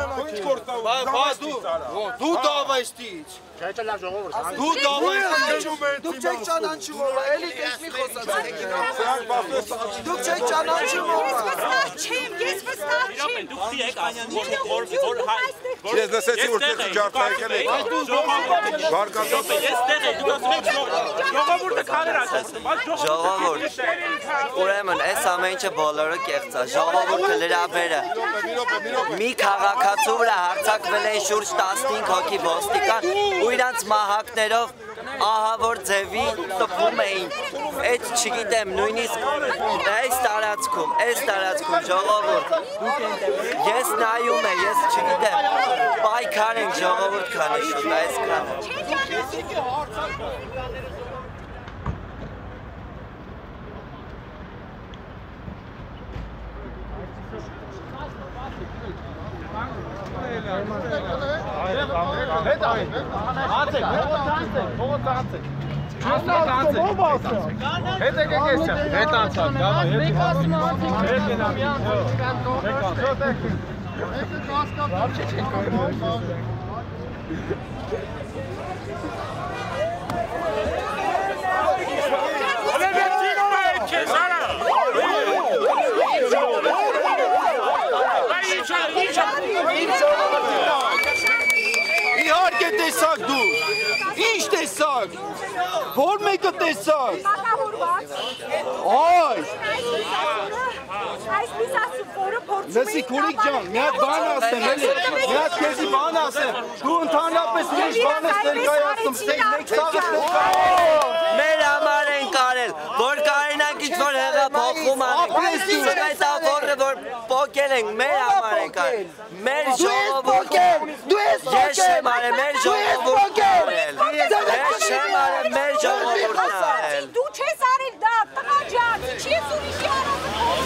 Դու դավայստից Դու դավայստից Դուք չեք ճանաչում ով էլի տեսնի խոսացեք Դուք չեք ճանաչում ով Ես վստահ չեմ Դուք դիեք անյանի Ես լսեցի որ տեղ ջարդայել եք Վարկածով Ես տեղ եք դուք ասում եք ժողովուրդը քարեր ասում Ժողովուրդ Ուրեմն այս ամեն ինչը բոլորը կեղծ է ժողովուրդը լրաբերը Մի քաղաքացու վրա հարձակվել են շուրջ 15 հոգի ոստիկան ու իրանց մահակներով ահավոր ձևի տպում էին այդ չգիտեմ նույնիսկ այս տարածքում ժողովուրդ ես նայում եմ ես չգիտեմ պայքար ենք ժողովուրդ քանի շուտ այսքանը Իհարկե տեսակ դու, ինչ տեսակ, որ մեկը տեսակ, լսի քուրիկ ջան, մի հատ բան ասեմ, մի հատ քեզի բան ասեմ, դու ընդհանրապես ինչ բան ես ներկայացնում, մեկ սաղը մեր համար են կարել, որ կարենանք ինչ-որ հեղափոխում անենք, սգայց ավորը, որ պոկել ենք, մեր համար են կարել, մեր ժողովուրդը, ես չեմ արել, մեր ժողովուրդն արել, ես չեմ արել, մեր ժողովուրդն արել, Դու չես արել դա, տղա ջան, չի ես ուրիշի արածը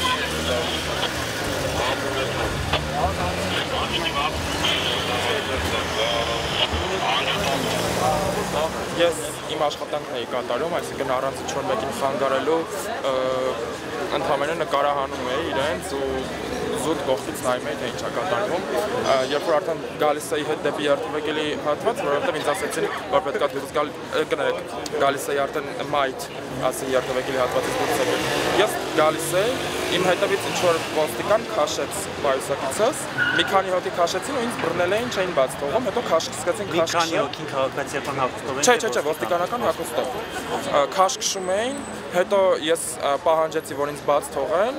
Ես իմ աշխատանքն էի կատարում, այսինքն առանց ինչ-որ մեկին խանգարելու ընդհանրապես նկարահանում էի իրենց ու զուտ կողքից նայում էի թե ինչ է կատարվում, երբ որ արդեն գալիս էի հետ դեպի երթվեկելի հատված, որովհետև ինձ ասեցին, որ պետք է դուրս կներեք, գալիս էի արդեն մայթ, ասի երթվեկելի հատվածից դուրս եկել։ Ես գալիս էի, իմ հետևից ինչ-որ ոստիկան քաշեց պայուսակիցս, մի քանի հոգի քաշեցին ու ինձ բռնել էին, չէին բաց թողում, հետո սկսեցին քաշքշել։ Մի քանի հոգին քաղաքացիական հագուստով էին։ Չէ, ոստիկանական հագուստով։ Քաշքշում էին, հետո ես պահանջեցի, որ ինձ բաց թողեն,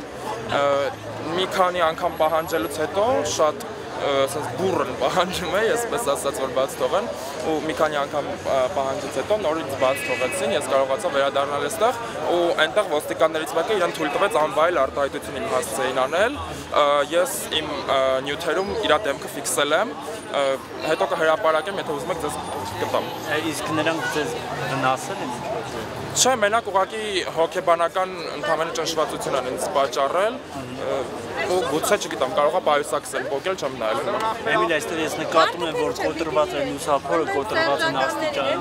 մի քանի անգամ պահանջելուց հետո շատ բուրըն պահանջում է, եսպես ասած, որ բաց թողեն ու մի քանի անգամ պահանջից հետո նորից բաց թողեցին, ես կարողացա վերադառնալ այստեղ ու այնտեղ ոստիկաններից մեկը իրեն թույլ տվեց անվայել արտահայտություն իմ հասցեին անել, ես իմ նյութերում իր դեմքը ֆիքսել եմ, հետո կհրապարակեմ, եթե ուզում եք ձեզ կտամ։ Իսկ նրանք ձեզ վնասել են ինչ-որ։ Չէ, մենակ ուղղակի հոգեբանական ընդհանրապես ճնշվածություն են ինձ պատճառել ու գուցե չգիտեմ, կարող է պայուսակսել, փոկել չեմ նայել հիմա։ Էմիլ, այստեղ ես նկատում եմ, որ կոտրված են լուսափորը, կոտրված են աստիճան,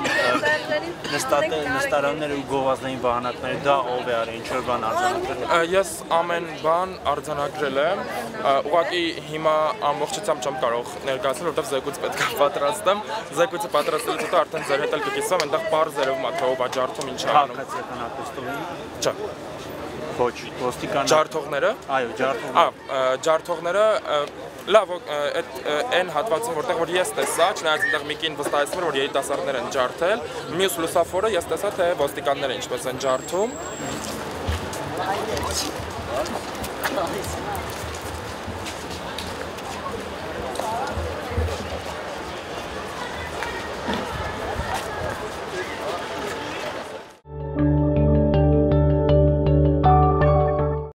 նստարանները ու գովազդային վահանակները, դա ով է արել, ինչ-որ բան արձանագրել։ Ես ամեն բան արձանագրել եմ, ուղղակի հիմա ամբողջությամբ չեմ կարող ներկայացնել, որովհետև զեկույց պետք է պատրաստեմ, զեկույցը պատրաստելուց հետո արդեն ձեր հետ էլ կկիսվեմ, այնտեղ պարզ երևում է, թե ով է ջարդում, ինչ է անում։ Քաղաքացիական հագուստովի։ Չէ։ Ոչ, ոստիկան ջարդողները։ Այո, ջարդողները։ Ջարդողները լավ, այն հատվածում որտեղ որ ես տեսա, չնայած այնտեղ մի կին վստահեցնում էր, որ երիտասարդներ են ջարդել, մյուս լուսափորը ես տեսա, թե ոստիկանները ինչպես են ջարդում։